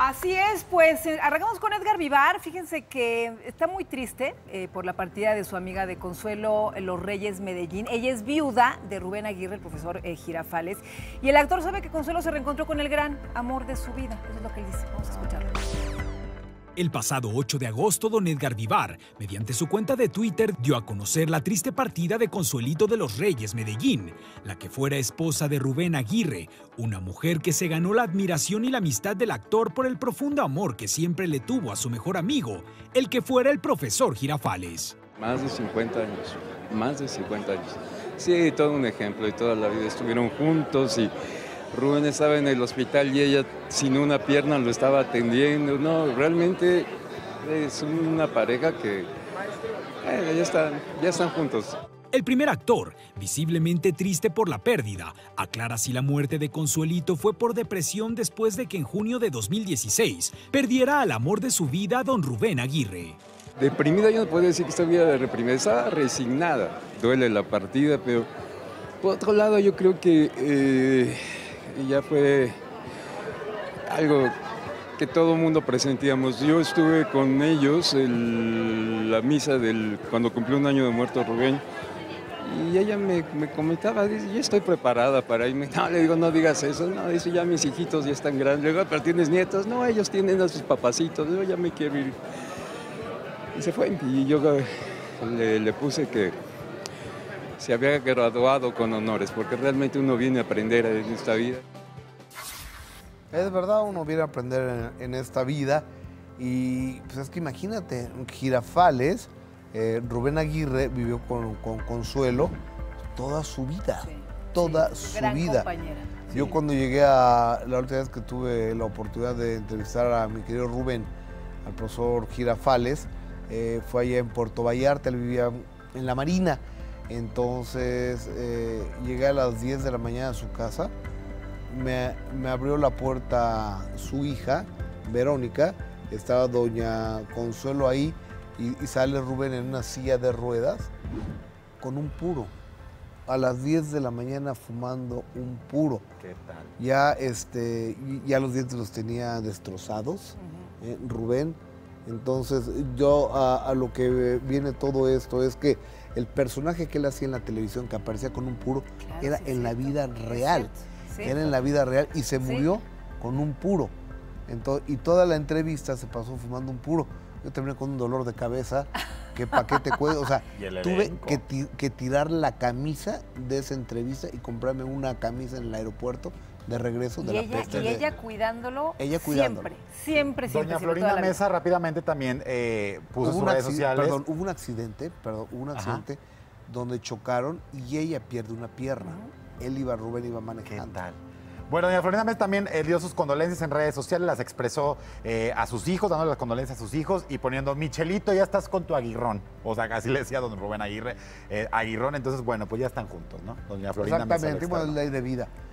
Así es, pues arrancamos con Edgar Vivar. Fíjense que está muy triste por la partida de su amiga de Consuelo Los Reyes Medellín. Ella es viuda de Rubén Aguirre, el profesor Girafales. Y el actor sabe que Consuelo se reencontró con el gran amor de su vida. Eso es lo que él dice. Vamos a escucharlo. El pasado 8 de agosto, don Edgar Vivar, mediante su cuenta de Twitter, dio a conocer la triste partida de Consuelito de Los Reyes Medellín, la que fuera esposa de Rubén Aguirre, una mujer que se ganó la admiración y la amistad del actor por el profundo amor que siempre le tuvo a su mejor amigo, el que fuera el profesor Girafales. Más de 50 años, más de 50 años. Sí, todo un ejemplo y toda la vida estuvieron juntos y Rubén estaba en el hospital y ella sin una pierna lo estaba atendiendo. No, realmente es una pareja que ya están juntos. El primer actor, visiblemente triste por la pérdida, aclara si la muerte de Consuelito fue por depresión después de que en junio de 2016 perdiera al amor de su vida, don Rubén Aguirre. Deprimida yo no puedo decir que estuviera reprimida, estaba resignada. Duele la partida, pero por otro lado yo creo que ya fue algo que todo el mundo presentíamos. Yo estuve con ellos en la misa cuando cumplió un año de muerto Rubén y ella me comentaba, dice, ya estoy preparada para irme. No, le digo, no digas eso. No, dice, ya mis hijitos ya están grandes. Le digo, pero ¿tienes nietos? No, ellos tienen a sus papacitos. Le digo, ya me quiero ir. Y se fue y yo le puse que se había graduado con honores, porque realmente uno viene a aprender en esta vida. Es verdad, uno viene a aprender en esta vida y pues es que imagínate, Girafales, Rubén Aguirre vivió con Consuelo toda su vida, toda su vida. Compañera. Yo cuando llegué la última vez que tuve la oportunidad de entrevistar a mi querido Rubén, al profesor Girafales, fue allá en Puerto Vallarta, él vivía en la Marina. Entonces llegué a las 10 de la mañana a su casa, me abrió la puerta su hija, Verónica, estaba doña Consuelo ahí y sale Rubén en una silla de ruedas con un puro, a las 10 de la mañana fumando un puro. ¿Qué tal? Ya los dientes los tenía destrozados, Rubén. Entonces yo a lo que viene todo esto es que el personaje que él hacía en la televisión, que aparecía con un puro, claro, era en la vida real. Era en la vida real y se murió con un puro. Entonces, y toda la entrevista se pasó fumando un puro. Yo terminé con un dolor de cabeza, que pa' qué te cuento. O sea, tuve que tirar la camisa de esa entrevista y comprarme una camisa en el aeropuerto de regreso de la peste. Y ella cuidándolo, siempre. Doña Florinda Mesa rápidamente también puso sus redes sociales. Hubo un accidente donde chocaron y ella pierde una pierna. Rubén iba manejando. ¿Qué tal? Bueno, doña Florinda Mesa también dio sus condolencias en redes sociales, las expresó a sus hijos, dándole las condolencias a sus hijos y poniendo, Michelito, ya estás con tu aguirrón. O sea, así le decía don Rubén Aguirre, aguirrón. Entonces, bueno, pues ya están juntos, ¿no? Doña Florinda Mesa. Exactamente, es ley de vida.